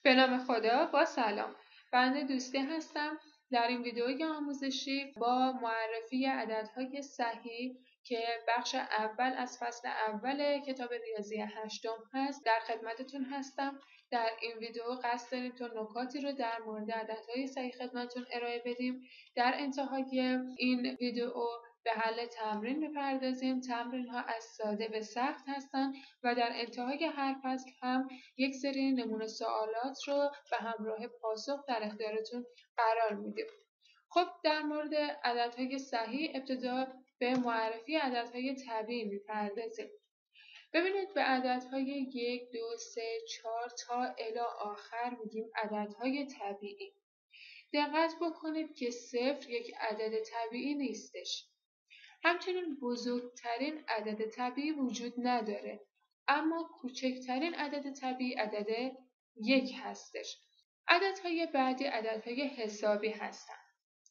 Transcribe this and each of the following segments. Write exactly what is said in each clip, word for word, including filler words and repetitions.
به نام خدا. با سلام، بنده دوستی هستم. در این ویدئوی آموزشی با معرفی عددهای صحیح که بخش اول از فصل اول کتاب ریاضی هشتم هست در خدمتتون هستم. در این ویدئو قصد داریم تا نکاتی رو در مورد عددهای صحیح خدمتتون ارائه بدیم. در انتهای این ویدئو به حل تمرین میپردازیم. تمرین ها از ساده به سخت هستند و در انتهای هر فصل هم یک سری نمونه سوالات رو به همراه پاسخ در اختیارتون قرار میدیم. خب در مورد عددهای صحیح ابتدا به معرفی عددهای طبیعی میپردازیم. ببینید به عددهای یک، دو، سه، چهار تا الی آخر میگیم عددهای طبیعی. دقت بکنید که صفر یک عدد طبیعی نیستش. همچنین بزرگترین عدد طبیعی وجود نداره، اما کوچکترین عدد طبیعی عدد یک هستش. عددهای بعدی عددهای حسابی هستند.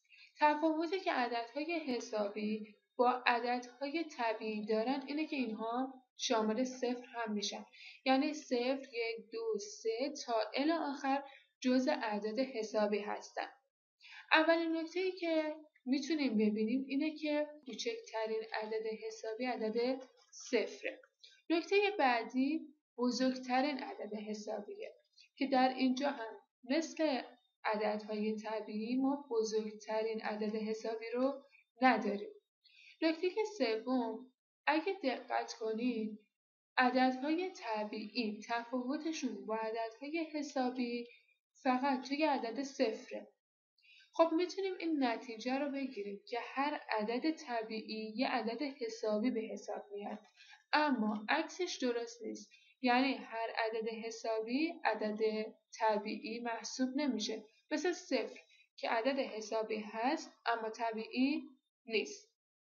تفاوتی که عددهای حسابی با عددهای طبیعی دارن اینه که اینها شامل صفر هم میشن. یعنی صفر، یک، دو، سه تا الی آخر جزء اعداد حسابی هستن. اولین نکته‌ای که میتونیم ببینیم اینه که کوچکترین عدد حسابی عدد صفره. نکته بعدی بزرگترین عدد حسابیه که در اینجا هم مثل عددهای طبیعی ما بزرگترین عدد حسابی رو نداریم. نکته سوم، اگه دقت کنید عددهای طبیعی تفاوتشون با عددهای حسابی فقط توی عدد صفره. خب میتونیم این نتیجه رو بگیریم که هر عدد طبیعی یه عدد حسابی به حساب میاد، اما عکسش درست نیست. یعنی هر عدد حسابی عدد طبیعی محسوب نمیشه، مثل صفر که عدد حسابی هست اما طبیعی نیست.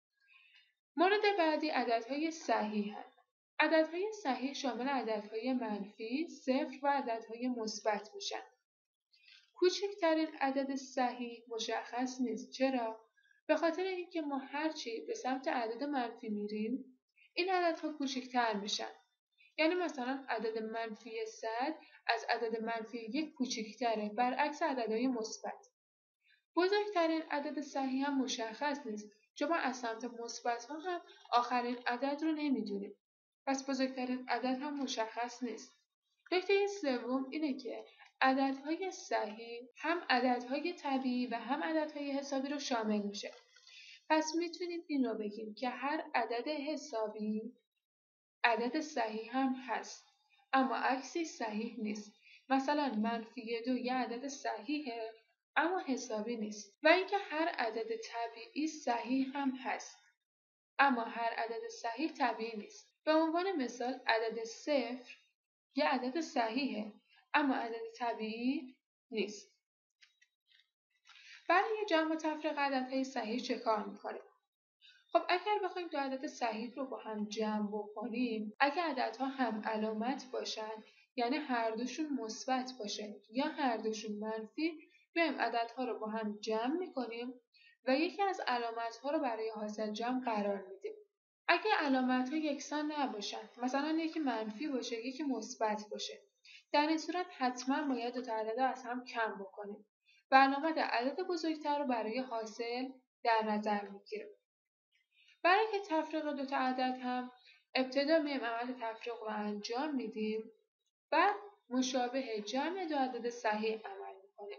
مورد بعدی عددهای صحیح هست. عددهای صحیح شامل عددهای منفی، صفر و عددهای مثبت میشن. کوچکترین عدد صحیح مشخص نیست. چرا؟ به خاطر اینکه ما هرچی به سمت عدد منفی میریم این عددها کوچکتر میشن. یعنی مثلا عدد منفی صد از عدد منفی یک کوچکتره، برعکس عددهای مثبت. بزرگترین عدد صحیح هم مشخص نیست، چون ما از سمت مثبت ها هم آخرین عدد رو نمیدونیم. پس بزرگترین عدد هم مشخص نیست. نکته سوم اینه که عددهای صحیح هم عددهای طبیعی و هم عددهای حسابی رو شامل میشه. پس میتونیم این رو بگیم که هر عدد حسابی عدد صحیح هم هست، اما عکسی صحیح نیست. مثلا منفی دو یه عدد صحیحه اما حسابی نیست. و اینکه هر عدد طبیعی صحیح هم هست، اما هر عدد صحیح طبیعی نیست. به عنوان مثال عدد صفر یه عدد صحیحه اما عدد طبیعی نیست. برای جمع و تفریق عددهای صحیح چه کار میکنیم؟ خب اگر بخوایم دو عدد صحیح رو با هم جمع بکنیم، اگر عددها هم علامت باشن، یعنی هر دوشون مثبت باشه یا هر دوشون منفی، میایم عددها رو با هم جمع میکنیم و یکی از علامتها رو برای حاصل جمع قرار میدیم. اگر علامتها یکسان نباشن، مثلا یکی منفی باشه یکی مثبت باشه، در این صورت حتما باید دو تا عدد از هم کم بکنیم و علامت عدد بزرگتر رو برای حاصل در نظر میگیریم. برای که تفریق دو تا عدد هم ابتدا میایم عمل تفریق رو انجام میدیم، بعد مشابه جمع دو عدد صحیح عمل میکنیم.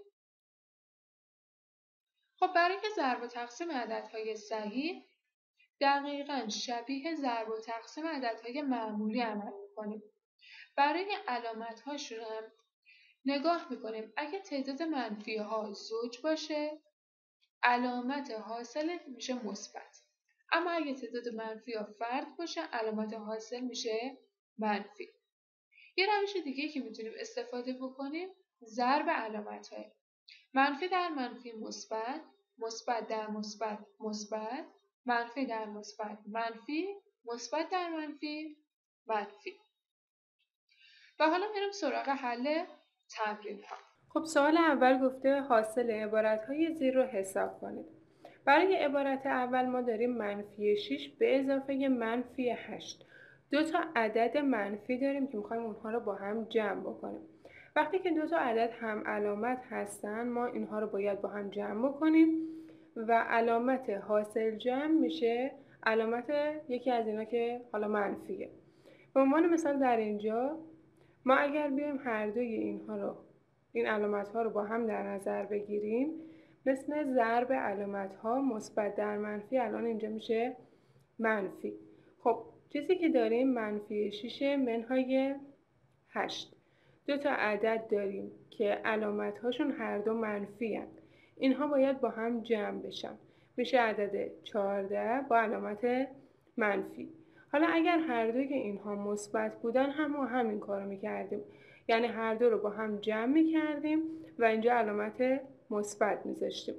خب برای که ضرب و تقسیم عددهای صحیح دقیقاً شبیه ضرب و تقسیم عددهای معمولی عمل میکنیم. برای علامت هاشون هم نگاه میکنیم. اگه تعداد منفی ها زوج باشه علامت حاصل میشه مثبت، اما اگه تعداد منفی ها فرد باشه علامت حاصل میشه منفی. یه روش دیگه که میتونیم استفاده بکنیم ضرب علامت های منفی در منفی مثبت، مثبت در مثبت مثبت، منفی در مثبت منفی، مثبت در منفی منفی. و حالا میریم سراغ حل تمرین ها. خب سوال اول گفته حاصل عبارت‌های زیر رو حساب کنید. برای عبارت اول ما داریم منفی شش به اضافه منفی هشت. دو تا عدد منفی داریم که میخوایم اونها رو با هم جمع بکنیم. وقتی که دو تا عدد هم علامت هستن ما اینها رو باید با هم جمع بکنیم و علامت حاصل جمع میشه علامت یکی از اینا که حالا منفیه. به عنوان مثال در اینجا ما اگر بیایم هر دوی اینها رو این علامت ها رو با هم در نظر بگیریم، مثل ضرب علامت ها مثبت در منفی الان اینجا میشه منفی. خب چیزی که داریم منفی شش منهای هشت. دو تا عدد داریم که علامت هاشون هر دو منفی هستند. اینها باید با هم جمع بشن. میشه عدد چهارده با علامت منفی. حالا اگر هر دوی اینها مثبت بودن هم ما همین کارو میکردیم. یعنی هر دو رو با هم جمع میکردیم و اینجا علامت مثبت میذاشتیم.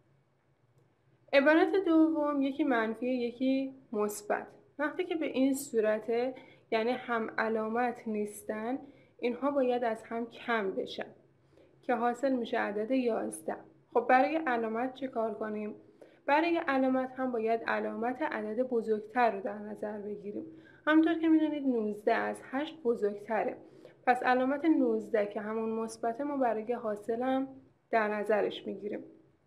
عبارت دوم یکی منفی یکی مثبت. وقتی که به این صورته یعنی هم علامت نیستن، اینها باید از هم کم بشن که حاصل میشه عدد یازده. خب برای علامت چه کار کنیم؟ برای علامت هم باید علامت عدد بزرگتر رو در نظر بگیریم. همونطور که میدونید نوزده از هشت بزرگتره. پس علامت نوزده که همون مثبت ما برای حاصل هم در نظرش میگیریم.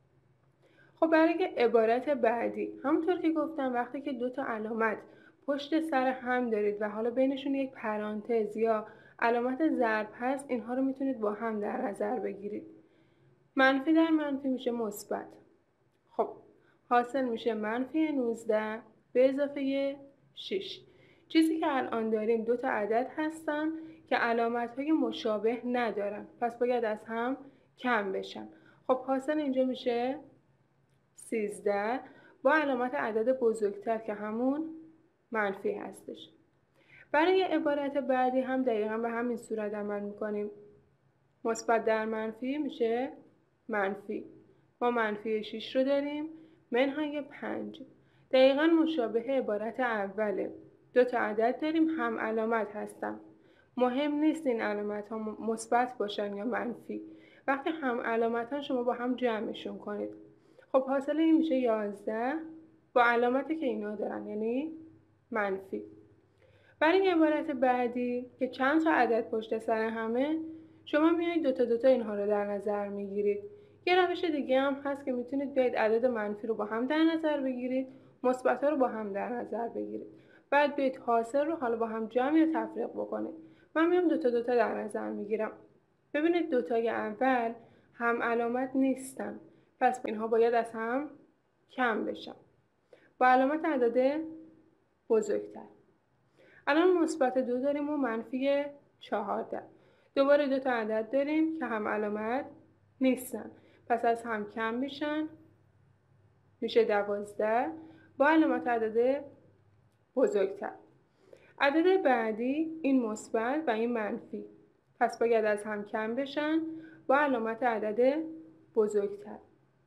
خب برای عبارت بعدی همونطور که گفتم وقتی که دو تا علامت پشت سر هم دارید و حالا بینشون یک پرانتز یا علامت ضرب هست، اینها رو میتونید با هم در نظر بگیرید. منفی در منفی میشه مثبت. خب حاصل میشه منفی نوزده به اضافه شش. چیزی که الان داریم دو تا عدد هستن که علامت های مشابه ندارن، پس باید از هم کم بشن. خب حاصل اینجا میشه سیزده با علامت عدد بزرگتر که همون منفی هستش. برای عبارت بعدی هم دقیقا به همین صورت عمل میکنیم. مثبت در منفی میشه منفی. ما منفی شش رو داریم منهای پنج. دقیقا مشابه عبارت اوله. دو تا عدد داریم هم علامت هستن. مهم نیست این علامت ها مثبت باشن یا منفی. وقتی هم علامت ها شما با هم جمعشون کنید. خب حاصل این میشه یازده با علامتی که اینا دارن یعنی منفی. برای عبارت بعدی که چند تا عدد پشت سر همه، شما میایید دوتا دوتا اینها رو در نظر میگیرید. یه روش دیگه هم هست که میتونید بیاید عدد منفی رو با هم در نظر بگیرید، مثبت ها رو با هم در نظر بگیرید. بعد بیاید حاصل رو حالا با هم جمع یا تفریق بکنید. من میام دوتا دوتا در نظر میگیرم. ببینید دوتای اول هم علامت نیستن. پس اینها باید از هم کم بشن با علامت عدد بزرگتر. الان مثبت دو داریم و منفی چهارده. دوباره دو تا عدد داریم که هم علامت نیستن، پس از هم کم میشن میشه دوازده با علامت عدد بزرگتر. عدد بعدی این مثبت و این منفی، پس باید از هم کم بشن با علامت عدد بزرگتر.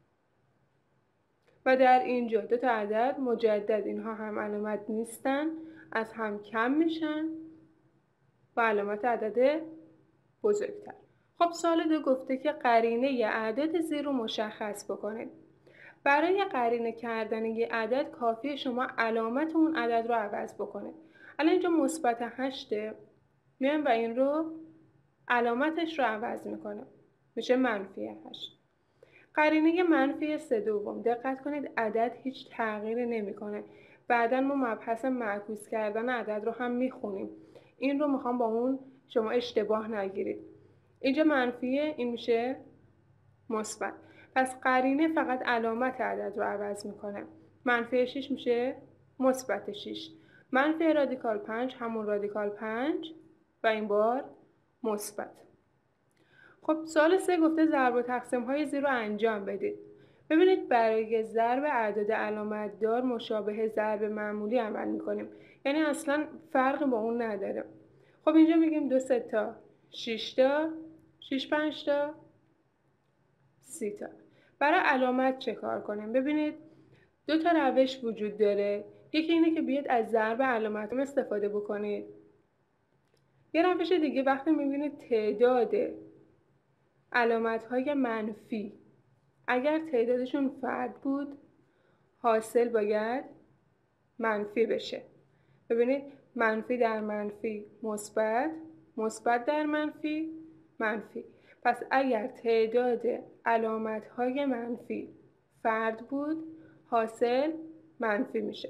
و در اینجا دو تا عدد مجدد اینها هم علامت نیستن، از هم کم میشن با علامت عدد بزرگتر. خب سوال دو گفته که قرینه ی عدد زیر رو مشخص بکنید. برای قرینه کردن یه عدد کافیه شما علامت اون عدد رو عوض بکنید. الان اینجا مثبت هشته، میام و این رو علامتش رو عوض میکنم میشه منفی هشت. قرینه منفی سه دوم، دقت کنید عدد هیچ تغییری نمیکنه. بعدا ما مبحث معکوس کردن عدد رو هم میخونیم. این رو میخوام با اون شما اشتباه نگیرید. اینجا منفیه، این میشه مثبت. پس قرینه فقط علامت عدد رو عوض میکنه. منفی شش میشه مثبت شش. منفی رادیکال پنج همون رادیکال پنج و این بار مثبت. خب سوال سه گفته ضرب و تقسیم های زیر رو انجام بدید. ببینید برای ضرب اعداد علامت دار مشابه ضرب معمولی عمل میکنیم. یعنی اصلا فرق با اون نداره. خب اینجا میگیم دو سه تا، شش تا، شش پنج تا، سی تا. برای علامت چه کار کنیم؟ ببینید دو تا روش وجود داره. یکی اینه که بیاید از ضرب علامت استفاده بکنید. یه روش دیگه وقتی میبینید تعداد علامت های منفی اگر تعدادشون فرد بود حاصل باید منفی بشه. ببینید منفی در منفی مثبت، مثبت در منفی منفی. پس اگر تعداد علامت‌های منفی فرد بود، حاصل منفی میشه.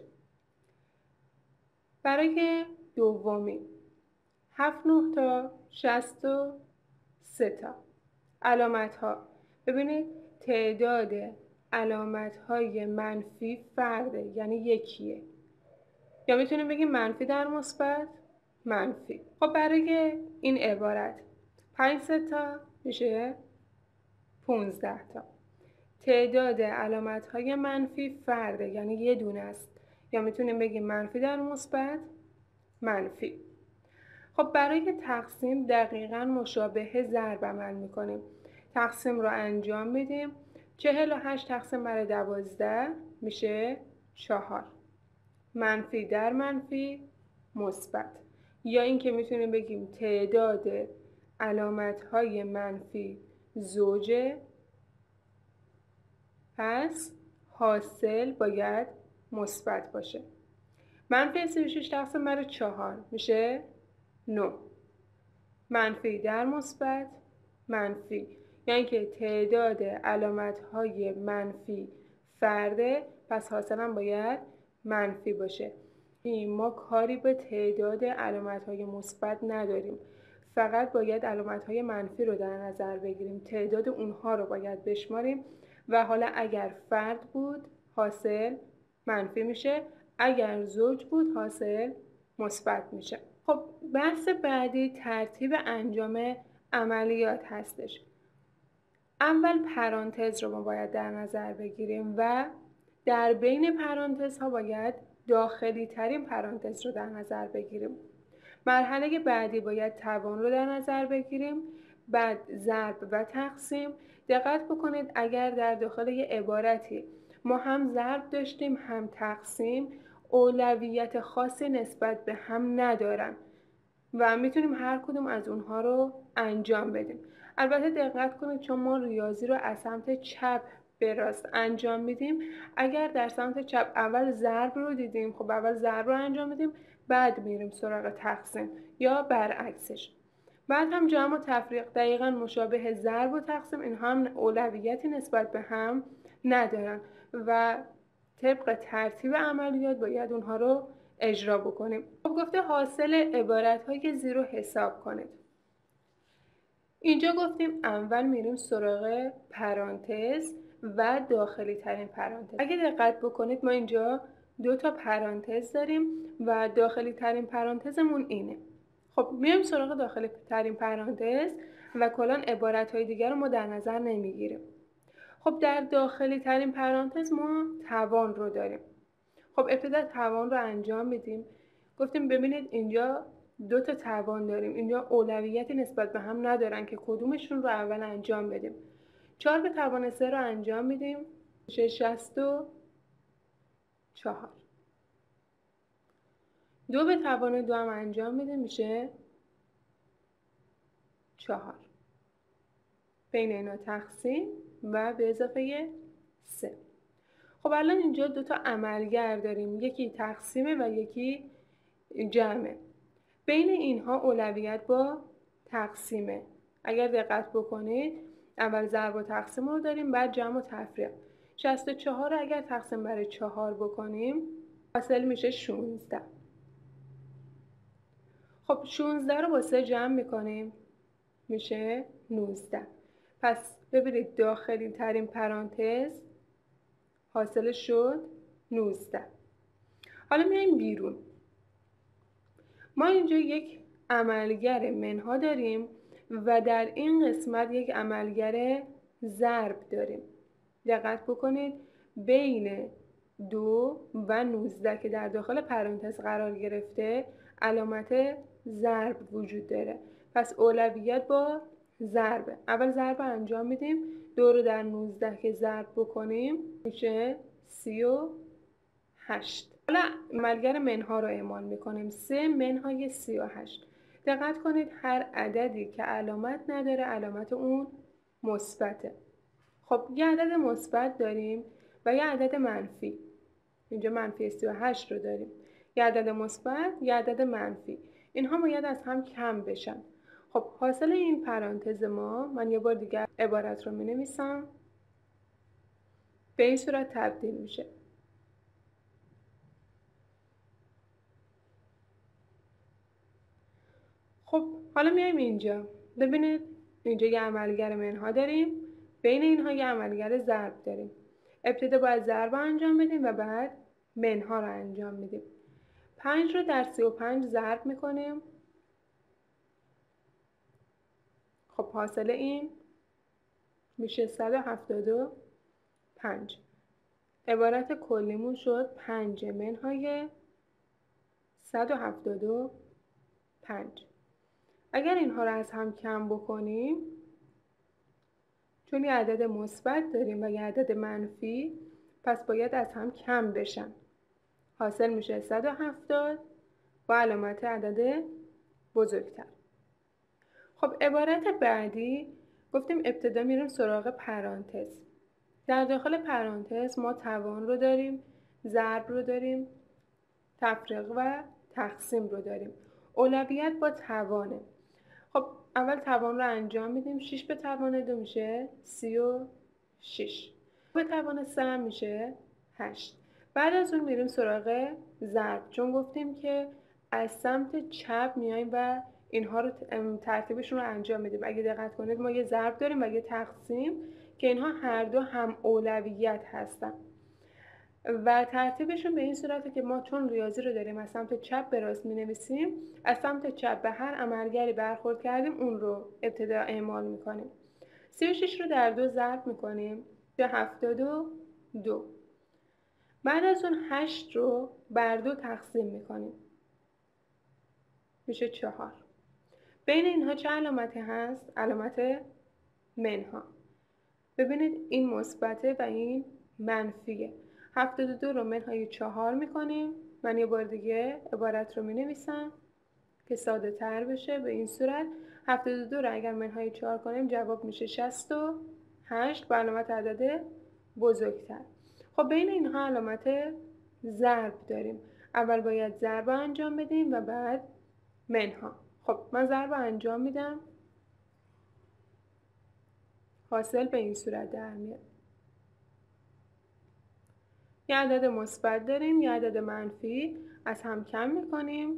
برای دومی هفت نه تا شصت و سه تا علامت ها. ببینید تعداد علامت های منفی فرده، یعنی یکیه، یا میتونیم بگیم منفی در مثبت منفی. خب برای این عبارت پنج سه تا میشه پونزده تا. تعداد علامت های منفی فرده، یعنی یه دونه است، یا میتونیم بگیم منفی در مثبت منفی. خب برای تقسیم دقیقاً مشابه ضرب عمل میکنیم. تقسیم رو انجام میدیم. چهل و هشت تقسیم بر دوازده میشه چهار. منفی در منفی مثبت. یا اینکه میتونیم بگیم تعداد علامت های منفی زوجه، پس حاصل باید مثبت باشه. منفی سی و شش تقسیم بر چهار میشه نه. منفی در مثبت منفی، یعنی که تعداد علامت های منفی فرده، پس حاصلم باید منفی باشه. ما کاری به تعداد علامت های مثبت نداریم، فقط باید علامت های منفی رو در نظر بگیریم، تعداد اونها رو باید بشماریم و حالا اگر فرد بود حاصل منفی میشه، اگر زوج بود حاصل مثبت میشه. خب بحث بعدی ترتیب انجام عملیات هستش. اول پرانتز رو ما باید در نظر بگیریم و در بین پرانتز ها باید داخلی ترین پرانتز رو در نظر بگیریم. مرحله بعدی باید توان رو در نظر بگیریم، بعد ضرب و تقسیم. دقت بکنید اگر در داخل یه عبارتی ما هم ضرب داشتیم هم تقسیم، اولویت خاصی نسبت به هم ندارن و میتونیم هر کدوم از اونها رو انجام بدیم. البته دقت کنید چون ما ریاضی رو از سمت چپ به راست انجام میدیم، اگر در سمت چپ اول ضرب رو دیدیم، خب اول ضرب رو انجام میدیم بعد میریم سراغ تقسیم، یا برعکسش. بعد هم جمع و تفریق دقیقاً مشابه ضرب و تقسیم، این هم اولویتی نسبت به هم ندارن و طبق ترتیب عملیات باید اونها رو اجرا بکنیم. خب گفته حاصل عبارت‌های زیر رو حساب کنید. اینجا گفتیم اول میریم سراغ پرانتز و داخلی ترین پرانتز. اگه دقت بکنید ما اینجا دو تا پرانتز داریم و داخلی ترین پرانتزمون اینه. خب میایم سراغ داخلی ترین پرانتز و کلاً عبارت‌های دیگر رو ما در نظر نمیگیریم. خب در داخلی ترین پرانتز ما توان رو داریم. خب ابتدا توان رو انجام میدیم. گفتیم ببینید اینجا دو تا توان داریم، اینجا اولویتی نسبت به هم ندارن که کدومشون رو اول انجام بدیم. چهار به توان سه رو انجام میدیم میشه شصت و چهار. دو به توان دو هم انجام میدیم میشه چهار. بین اینا تقسیم و به اضافه سه. خب الان اینجا دو تا عملگر داریم، یکی تقسیمه و یکی جمعه. بین اینها اولویت با تقسیمه. اگر دقت بکنید اول ضرب و تقسیم رو داریم بعد جمع و تفریق. شصت و چهار رو اگر تقسیم بر چهار بکنیم حاصل میشه شانزده. خب شانزده رو با سه جمع میکنیم میشه نوزده. پس ببینید داخلی ترین پرانتز حاصل شد نوزده. حالا میایم بیرون. ما اینجا یک عملگر منها داریم و در این قسمت یک عملگر ضرب داریم. دقت بکنید بین دو و نوزده که در داخل پرانتز قرار گرفته علامت ضرب وجود داره، پس اولویت با ضربه. اول ضرب انجام میدیم، دو رو در نوزده که ضرب بکنیم میشه سی و هشت. حالا عملگر منها رو اعمال میکنیم، سه منهای سی و هشت. دقت کنید هر عددی که علامت نداره علامت اون مثبته. خب یه عدد مثبت داریم و یه عدد منفی. اینجا منفی سی و هشت رو داریم، یه عدد مثبت یه عدد منفی. اینها باید از هم کم بشن. خب حاصل این پرانتز ما، من یه بار دیگه عبارت رو می نویسم، به این صورت تبدیل میشه. خب حالا میایم اینجا، ببینید اینجا یه عملگر منها داریم، بین اینها یه عملگر ضرب داریم. ابتدا باید ضرب انجام بدیم و بعد منها رو انجام میدیم. پنج رو در سی و پنج ضرب میکنیم. خب حاصل این میشه صد و هفتاد و پنج. عبارت کلیمون شد پنج منهای صد و هفتاد و پنج. اگر اینها رو از هم کم بکنیم، چون یه عدد مثبت داریم و یه عدد منفی، پس باید از هم کم بشن. حاصل میشه صد و هفتاد با علامت عدد بزرگتر. خب عبارت بعدی گفتیم ابتدا میریم سراغ پرانتز. در داخل پرانتز ما توان رو داریم، ضرب رو داریم، تفریق و تقسیم رو داریم. اولویت با توانه. خب اول توان رو انجام میدیم. شش به توان دو میشه سی و شش. به توان سه میشه هشت. بعد از اون میریم سراغ ضرب، چون گفتیم که از سمت چپ میایم و اینها رو ترتیبشون رو انجام میدیم. اگه دقت کنید ما یه ضرب داریم و یه تقسیم که اینها هر دو هم اولویت هستن و ترتیبشون به این صورته که ما چون ریاضی رو داریم از سمت چپ به راست می‌نویسیم، از سمت چپ به هر عملگری برخورد کردیم اون رو ابتدا اعمال می‌کنیم. سی و شش رو در دو ضرب می‌کنیم به هفتاد و دو. بعد از اون هشت رو بر دو تقسیم می‌کنیم، میشه چهار. بین اینها چه علامتی هست؟ علامت منها. ببینید این مثبته و این منفیه. هفتاد و دو رو منهای چهار میکنیم. من یه بار دیگه عبارت رو می نویسم که ساده تر بشه. به این صورت هفتاد و دو رو اگر منهای چهار کنیم جواب میشه شصت و هشت با علامت عدد بزرگتر. خب بین اینها علامت ضرب داریم. اول باید ضرب انجام بدیم و بعد منها. خب من ضرب انجام میدم، حاصل به این صورت در میاد. یه عدد مثبت داریم، یه عدد منفی، از هم کم میکنیم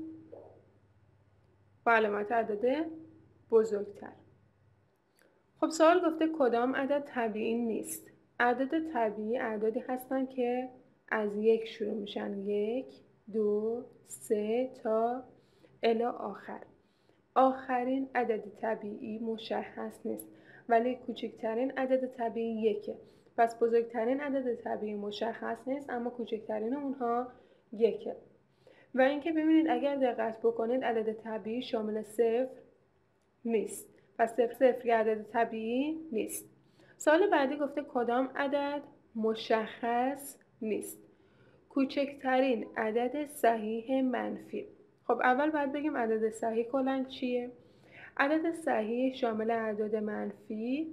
با علامت عدد بزرگتر. خب سوال گفته کدام عدد طبیعی نیست؟ عدد طبیعی اعدادی هستن که از یک شروع میشن، یک، دو، سه تا الی آخر. آخرین عدد طبیعی مشخص نیست، ولی کوچکترین عدد طبیعی یکه. پس بزرگترین عدد طبیعی مشخص نیست، اما کوچکترین اونها یکه. و اینکه ببینید اگر دقت بکنید عدد طبیعی شامل صفر نیست، پس صفر صفر یه عدد طبیعی نیست. سوال بعدی گفته کدام عدد مشخص نیست؟ کوچکترین عدد صحیح منفی. خب اول باید بگیم عدد صحیح کلاً چیه؟ عدد صحیح شامل اعداد منفی،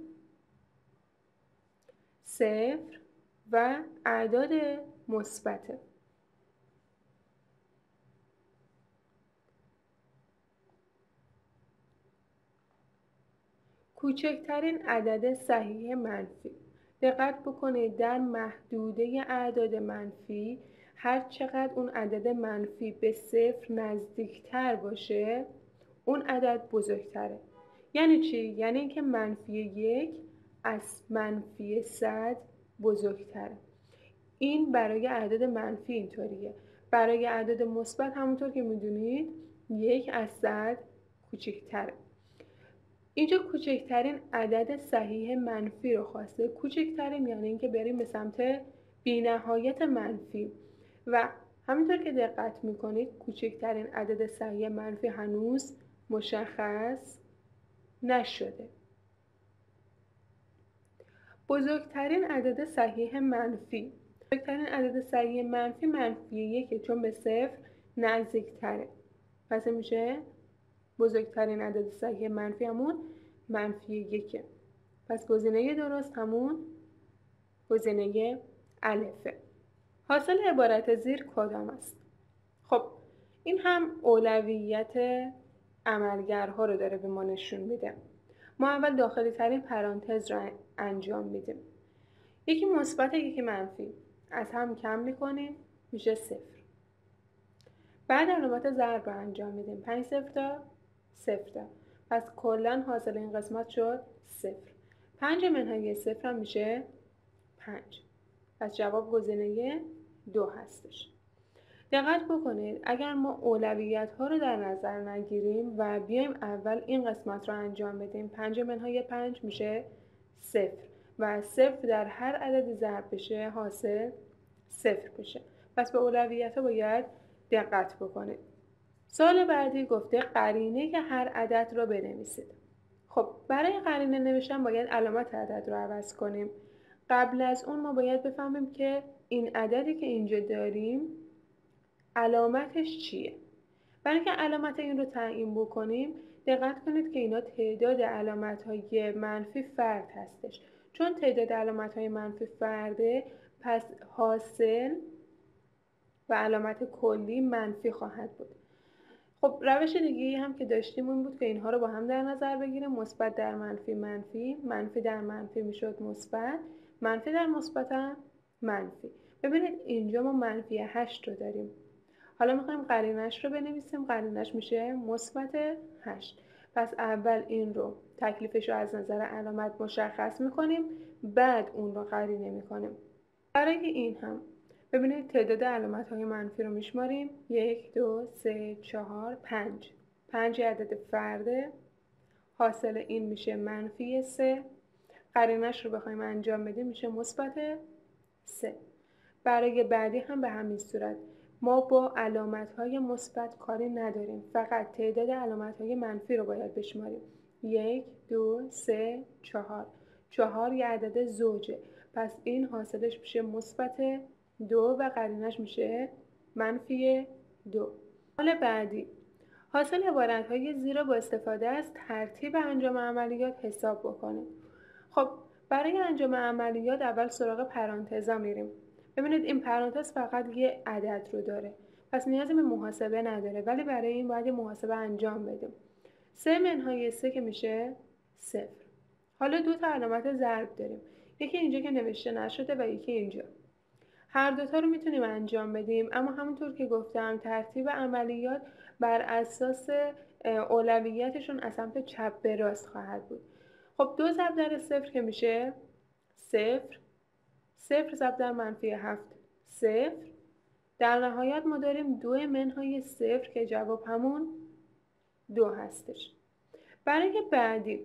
صفر و اعداد مثبته. کوچکترین عدد صحیح منفی. دقت بکنید در محدوده اعداد منفی هر چقدر اون عدد منفی به صفر نزدیکتر باشه اون عدد بزرگتره. یعنی چی؟ یعنی اینکه منفی یک از منفی صد بزرگتره. این برای اعداد منفی اینطوریه. برای اعداد مثبت همونطور که میدونید یک از صد کوچکتره. اینجا کوچکترین عدد صحیح منفی رو خواسته. کوچکترین یعنی اینکه بریم به سمت بی‌نهایت منفی و همینطور که دقت میکنید کوچکترین عدد صحیح منفی هنوز مشخص نشده. بزرگترین عدد صحیح منفی. بزرگترین عدد صحیح منفی منفی یکه، چون به صفر نزدیکتره. پس میشه بزرگترین عدد صحیح منفی همون منفی یکه. پس گزینه درست همون گزینه الفه. حاصل عبارت زیر کدام است؟ خب این هم اولویت عملگرها رو داره به ما نشون میده. ما اول داخلی ترین پرانتز رو انجام میدیم. یکی مثبت یکی منفی. از هم کم میکنیم میشه صفر. بعد علامت ضرب رو انجام میدیم. پنج صفر تا صفر تا. پس کلا حاصل این قسمت شد صفر. پنج منهای صفر هم میشه پنج. پس جواب گزینه دو هستش. دقت بکنید اگر ما اولویت ها رو در نظر نگیریم و بیایم اول این قسمت رو انجام بدیم، پنج منهای پنج میشه صفر و صفر در هر عدد ضرب بشه حاصل صفر بشه. پس به اولویت ها باید دقت بکنید. سوال بعدی گفته قرینه که هر عدد را بنویسید. خب برای قرینه نوشتن باید علامت عدد رو عوض کنیم. قبل از اون ما باید بفهمیم که این عددی که اینجا داریم علامتش چیه. برای که علامت این رو تعیین بکنیم دقت کنید که اینا تعداد علامت‌های منفی فرد هستش. چون تعداد علامت‌های منفی فرده پس حاصل و علامت کلی منفی خواهد بود. خب روش دیگه هم که داشتیم این بود که اینها رو با هم در نظر بگیریم. مثبت در منفی منفی، منفی در منفی میشد مثبت، منفی در مثبت هم منفی. ببینید اینجا ما منفی هشت رو داریم. حالا میخوایم قرینش رو بنویسیم. قرینش میشه مثبت هشت. پس اول این رو تکلیفش رو از نظر علامت مشخص میکنیم، بعد اون رو قرینه میکنیم. برای این هم ببینید تعداد علامت های منفی رو میشماریم. یک، دو، سه، چهار، پنج. پنج عدد فرده. حاصل این میشه منفی سه. قرینش رو بخوایم انجام بدیم میشه مثبت سه. برای بعدی هم به همین صورت. ما با علامت‌های مثبت کاری نداریم، فقط تعداد علامت‌های منفی رو باید بشماریم. یک، دو، سه، چهار. چهار یه عدد زوجه، پس این حاصلش میشه مثبت دو و قرینش میشه منفی دو. حال بعدی حاصل عبارت‌های زیر با استفاده از ترتیب انجام عملیات حساب بکنیم. خب برای انجام عملیات اول سراغ پرانتزا میریم. ببینید این پرانتز فقط یه عدد رو داره، پس نیازی به محاسبه نداره، ولی برای این باید محاسبه انجام بدیم. سه منهای سه که میشه صفر. حالا دو تا علامت ضرب داریم، یکی اینجا که نوشته نشده و یکی اینجا. هر دوتا رو میتونیم انجام بدیم، اما همونطور که گفتم ترتیب عملیات بر اساس اولویتشون از سمت چپ به راست خواهد بود. خب دو ضرب در صفر که میشه صفر. صفر ضرب در منفی هفت صفر. در نهایت ما داریم دو منهای صفر که جواب همون دو هستش. برای بعدی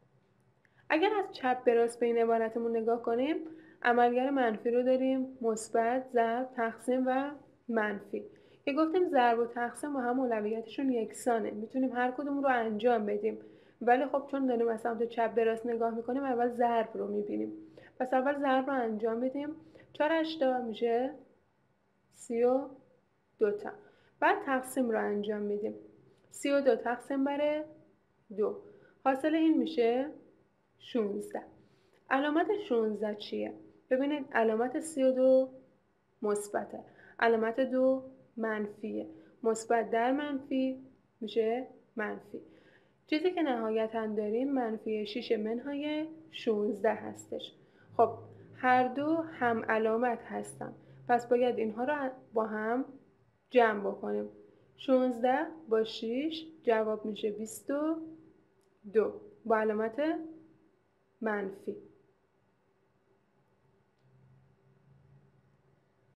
اگر از چپ به راست به این عبارتمون نگاه کنیم، عملگر منفی رو داریم، مثبت، ضرب، تقسیم و منفی که گفتیم ضرب و تقسیم با هم اولویتشون یکسانه، میتونیم هر کدوم رو انجام بدیم، ولی خب چون داریم از سمت چپ به راست نگاه میکنیم اول ضرب رو میبینیم. پس اول ضرب رو انجام بدیم. چهار هشتا میشه سی و دو تا. بعد تقسیم رو انجام میدیم. سی و دو تقسیم بر دو. حاصل این میشه شانزده. علامت شانزده چیه؟ ببینید علامت سی و دو مثبته، علامت دو منفیه. مثبت در منفی میشه منفی. چیزی که نهایتاً داریم منفی شش منهای شانزده هستش. خب هر دو هم علامت هستن، پس باید اینها رو با هم جمع بکنیم. شانزده با شش جواب میشه بیست و دو با علامت منفی.